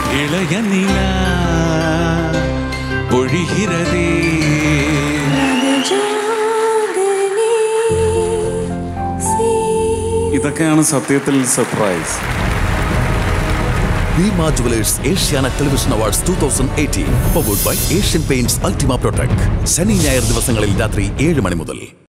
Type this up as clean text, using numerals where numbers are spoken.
இளைய நிலா பொழிகிறதே. ഇതൊക്കെയാണ് സത്യത്തിൽ surprise. Bima Jewelers Asiana Television Awards 2018 powered by Asian Paints Ultima Protect. ശനി ഞായർ ദിവസങ്ങളിൽ രാത്രി 7 മണി മുതൽ.